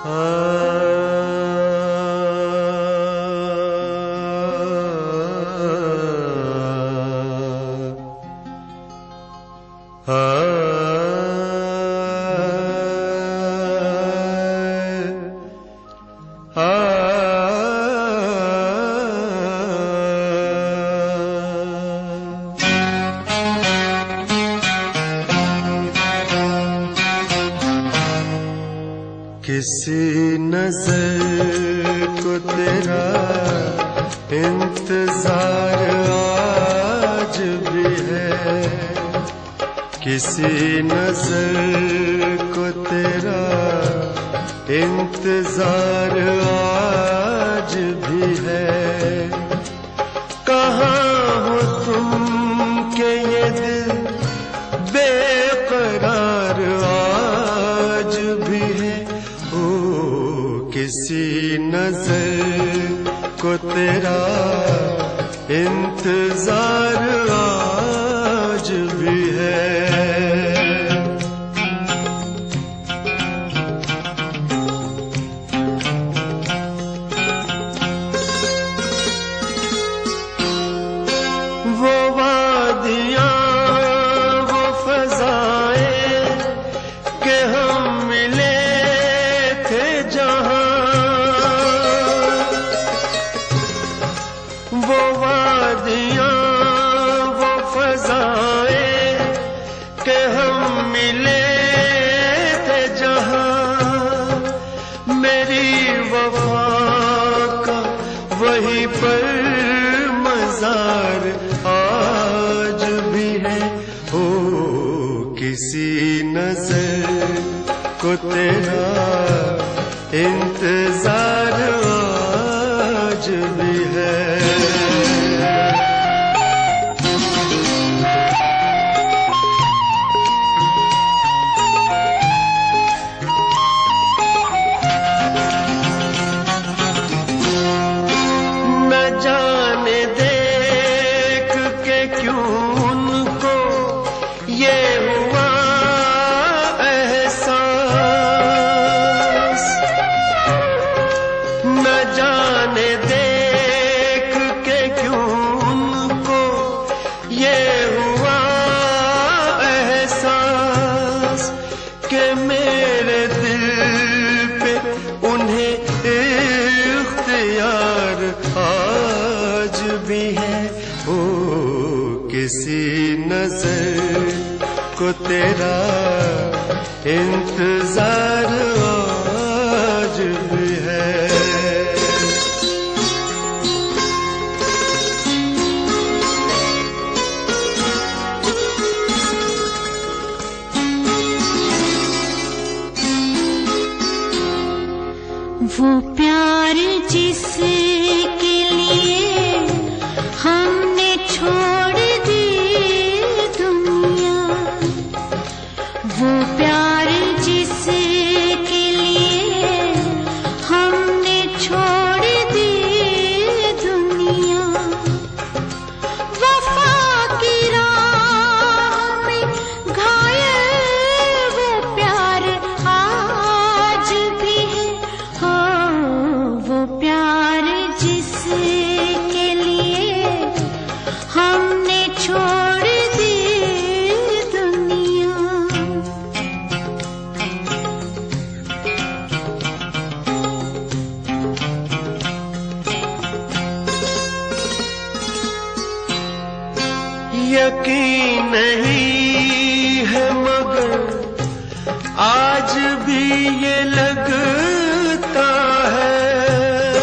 किसी नजर को तेरा इंतजार आज भी है, किसी नजर को तेरा इंतजार आज भी है। कहाँ हो तुम के ये दिल बेकरार आज भी है। किसी नजर को तेरा इंतजार आज भी है। वो वादियाँ वो फज़ाएं के हम मिले थे जहाँ, वो वादियाँ वो फज़ाएं के हम मिले थे जहाँ, मेरी वफा का वहीं पर मज़ार आज भी है। हो किसी नज़र को तेरा इंतजार आज भी है। न जाने देख के क्यों उनको ये हुआ एहसास, न जाने देख के क्यों उनको ये हुआ एहसास कि मेरे दिल पे उन्हें इख्तियार आज भी है। ओ किसी नजर को तेरा इंतजार आज भी है। वो प्यार जिसके लिए हमने छोड़ दी दुनिया, वो प्यार जिसके लिए हमने छोड़ दी दुनिया, वफा की राह में घायल वो प्यार आज भी है। हो वो प्यार जिसके लिए हमने छोड़ दी दुनिया। यकीन नहीं है मगर आज भी ये लगता है,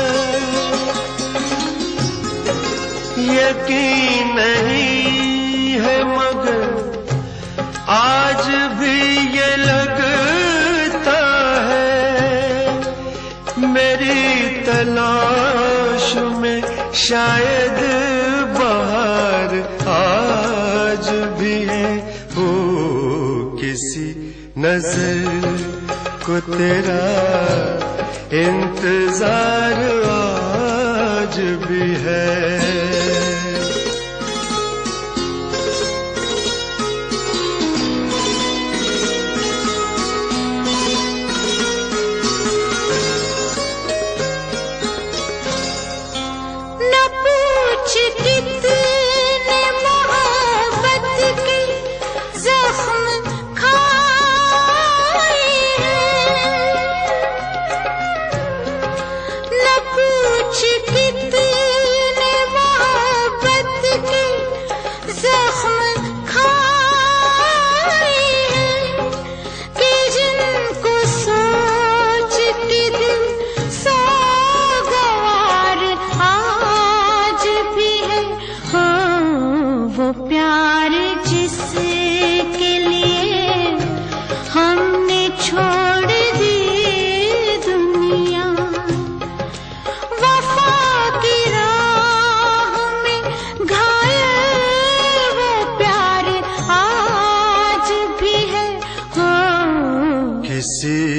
यकीन नहीं है मगर आज भी ये लगता है, मेरी तलाश में शायद बहार आज भी है। हो किसी नजर को तेरा इंतजार आज भी है।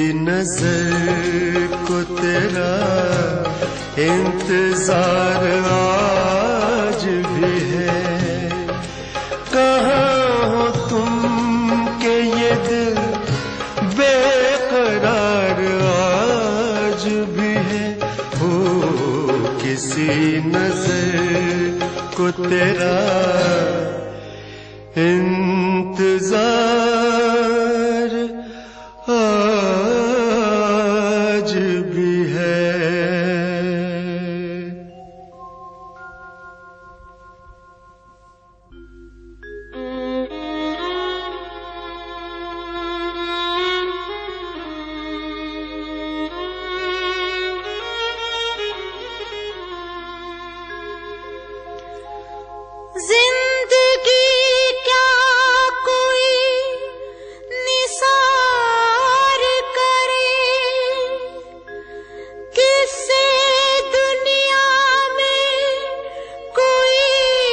नजर को तेरा इंतजार आज भी है। कहाँ हो तुम के ये दिल बेकरार आज भी है। हो किसी नजर को तेरा इंतजार आज भी है। जिंदगी क्या कोई निसार करे, किससे दुनिया में कोई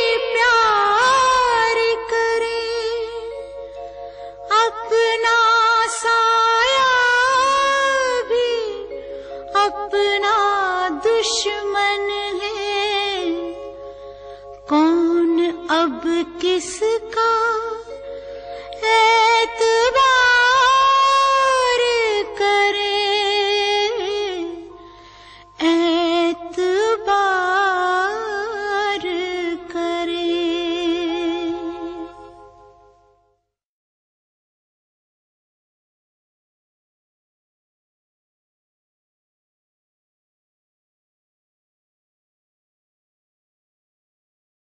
प्यार करे। अपना साया भी अपना दुश्मन है। कौन अब किसका एतबार